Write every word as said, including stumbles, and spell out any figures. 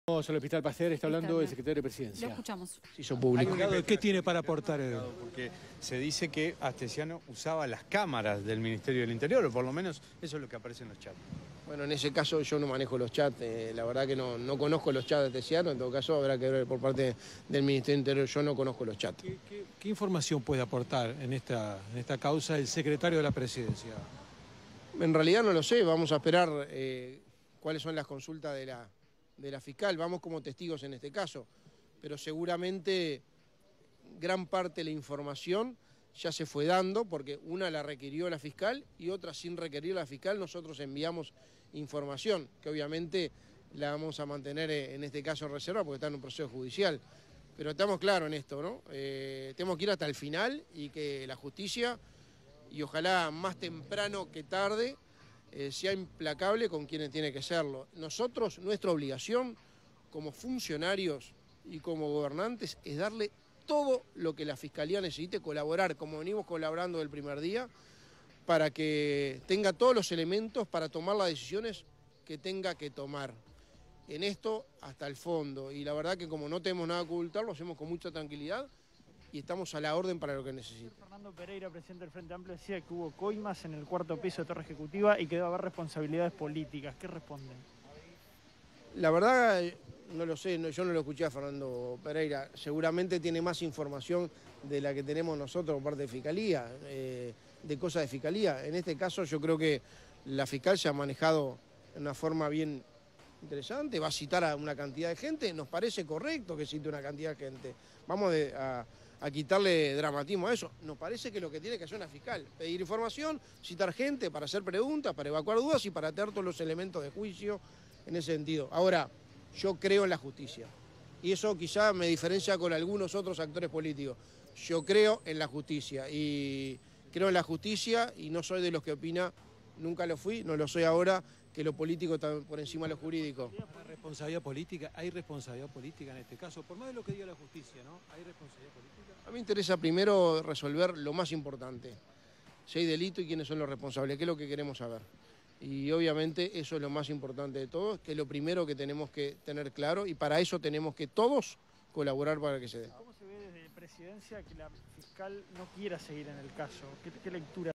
Vamos al Hospital Pasteur, está hablando el secretario de Presidencia. Lo escuchamos. Hizo público. ¿Qué tiene para aportar? Porque se dice que Astesiano usaba las cámaras del Ministerio del Interior, o por lo menos eso es lo que aparece en los chats. Bueno, en ese caso yo no manejo los chats, eh, la verdad que no, no conozco los chats de Astesiano, en todo caso habrá que ver por parte del Ministerio del Interior, yo no conozco los chats. ¿Qué, qué, qué información puede aportar en esta, en esta causa el secretario de la Presidencia? En realidad no lo sé, vamos a esperar eh, cuáles son las consultas de la, de la fiscal, vamos como testigos en este caso, pero seguramente gran parte de la información ya se fue dando, porque una la requirió la fiscal y otra sin requerir la fiscal nosotros enviamos información, que obviamente la vamos a mantener en este caso en reserva porque está en un proceso judicial. Pero estamos claros en esto, ¿no? Eh, tenemos que ir hasta el final y que la justicia, y ojalá más temprano que tarde, eh, sea implacable con quienes tiene que serlo. Nosotros, nuestra obligación como funcionarios y como gobernantes es darle todo lo que la Fiscalía necesite, colaborar, como venimos colaborando del primer día, para que tenga todos los elementos para tomar las decisiones que tenga que tomar. En esto hasta el fondo, y la verdad que como no tenemos nada que ocultar, lo hacemos con mucha tranquilidad y estamos a la orden para lo que necesite. Fernando Pereira, presidente del Frente Amplio, decía que hubo coimas en el cuarto piso de Torre Ejecutiva y que debe haber responsabilidades políticas. ¿Qué responden? La verdad, no lo sé, no, yo no lo escuché a Fernando Pereira. Seguramente tiene más información de la que tenemos nosotros por parte de Fiscalía, eh, de cosas de Fiscalía. En este caso yo creo que la fiscal se ha manejado de una forma bien interesante, va a citar a una cantidad de gente, nos parece correcto que cite una cantidad de gente. Vamos de, a, a quitarle dramatismo a eso. Nos parece que lo que tiene que hacer una fiscal, pedir información, citar gente para hacer preguntas, para evacuar dudas y para tener todos los elementos de juicio en ese sentido. Ahora, yo creo en la justicia y eso quizá me diferencia con algunos otros actores políticos. Yo creo en la justicia y creo en la justicia y no soy de los que opina, nunca lo fui, no lo soy ahora, que lo político está por encima de lo jurídico. ¿Hay responsabilidad política? ¿Hay responsabilidad política en este caso? Por más de lo que diga la justicia, ¿no? ¿Hay responsabilidad política? A mí me interesa primero resolver lo más importante, si hay delito y quiénes son los responsables, que es lo que queremos saber. Y obviamente eso es lo más importante de todo, que es lo primero que tenemos que tener claro y para eso tenemos que todos colaborar para que se dé. ¿Cómo se ve desde Presidencia que la fiscal no quiera seguir en el caso? ¿Qué, qué lectura?